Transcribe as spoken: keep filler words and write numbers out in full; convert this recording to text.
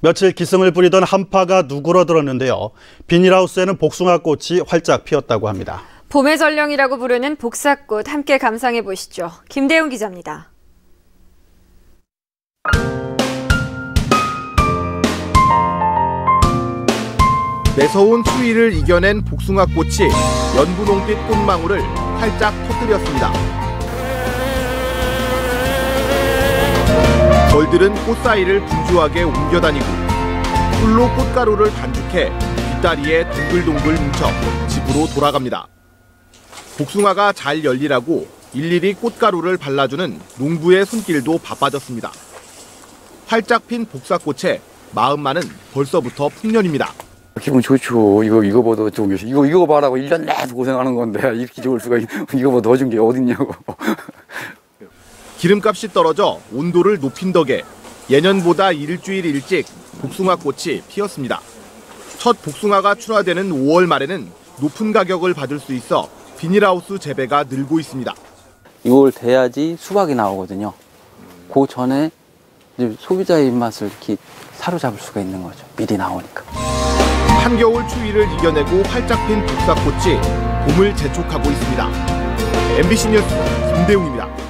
며칠 기승을 부리던 한파가 누그러들었는데요. 비닐하우스에는 복숭아꽃이 활짝 피었다고 합니다. 봄의 전령이라고 부르는 복사꽃 함께 감상해 보시죠. 김대웅 기자입니다. 매서운 추위를 이겨낸 복숭아꽃이 연분홍빛 꽃망울을 활짝 터뜨렸습니다. 벌들은 꽃 사이를 분주하게 옮겨다니고 풀로 꽃가루를 반죽해 뒷다리에 동글동글 뭉쳐 집으로 돌아갑니다. 복숭아가 잘 열리라고 일일이 꽃가루를 발라주는 농부의 손길도 바빠졌습니다. 활짝 핀 복사꽃에 마음만은 벌써부터 풍년입니다. 기분 좋죠. 이거 이거보다 좋은 게 이거 이거 봐라고 일 년 내내 고생하는 건데 이렇게 좋을 수가 이거보다 더 좋은 게 어딨냐고. 기름값이 떨어져 온도를 높인 덕에 예년보다 일주일 일찍 복숭아꽃이 피었습니다. 첫 복숭아가 출하되는 오월 말에는 높은 가격을 받을 수 있어 비닐하우스 재배가 늘고 있습니다. 이월 돼야지 수박이 나오거든요. 그 전에 이제 소비자의 입맛을 이렇게 사로잡을 수가 있는 거죠. 미리 나오니까. 한겨울 추위를 이겨내고 활짝 핀 복사꽃이 봄을 재촉하고 있습니다. 엠비씨 뉴스 김대웅입니다.